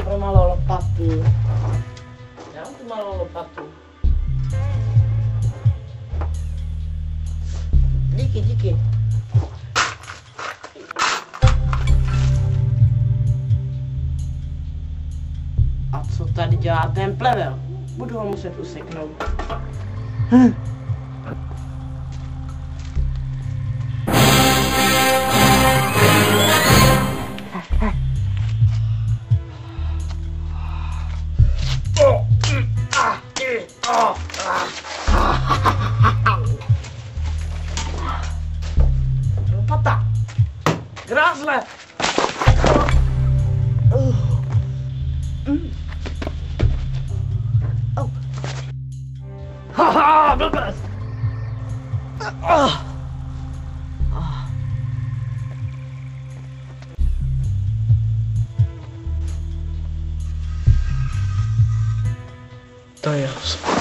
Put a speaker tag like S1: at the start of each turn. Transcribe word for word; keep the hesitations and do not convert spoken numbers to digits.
S1: pro malou lopatu. Já mám tu malou lopatu. Díky, díky. A co tady dělá ten plevel? Budu ho muset useknout. Hm. Lopata! Grázle! Haha, blbec! To je